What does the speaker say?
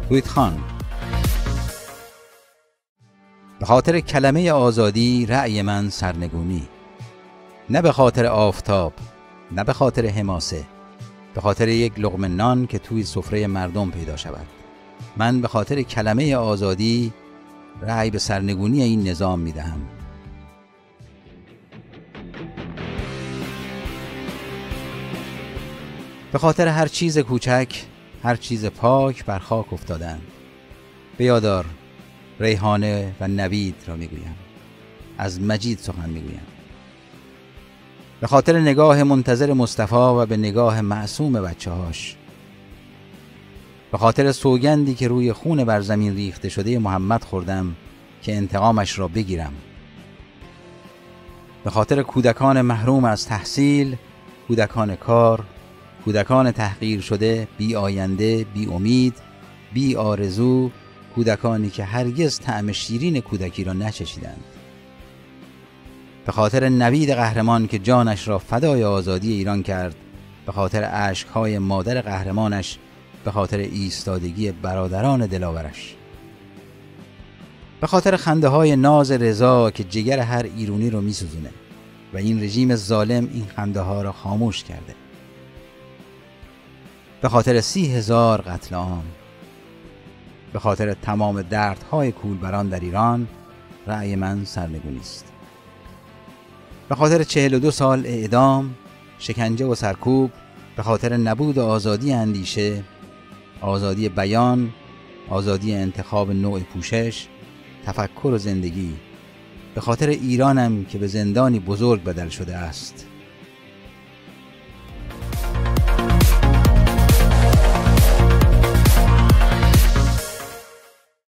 توییت به خاطر کلمه آزادی رأی من سرنگونی، نه به خاطر آفتاب، نه به خاطر حماسه، به خاطر یک لقمه نان که توی سفره مردم پیدا شود. من به خاطر کلمه آزادی رأی به سرنگونی این نظام میدهم. به خاطر هر چیز کوچک، هر چیز پاک بر خاک افتادند. به یادار ریحانه و نوید را میگویم، از مجید سخن میگویم. به خاطر نگاه منتظر مصطفی و به نگاه معصوم بچه‌هاش. به خاطر سوگندی که روی خون بر زمین ریخته شده محمد خوردم که انتقامش را بگیرم. به خاطر کودکان محروم از تحصیل، کودکان کار، کودکان تحقیر شده، بی آینده، بی امید، بی آرزو، کودکانی که هرگز طعم شیرین کودکی را نچشیدند. به خاطر نوید قهرمان که جانش را فدای آزادی ایران کرد، به خاطر اشک‌های مادر قهرمانش، به خاطر ایستادگی برادران دلاورش. به خاطر خنده‌های ناز رضا که جگر هر ایرانی رو می‌سوزونه و این رژیم ظالم این خنده‌ها را خاموش کرده. به خاطر 30,000 قتل عام. به خاطر تمام دردهای کولبران در ایران رأی من سرنگونی است. به خاطر 42 سال اعدام، شکنجه و سرکوب، به خاطر نبود آزادی اندیشه، آزادی بیان، آزادی انتخاب نوع پوشش، تفکر و زندگی، به خاطر ایرانم که به زندانی بزرگ بدل شده است.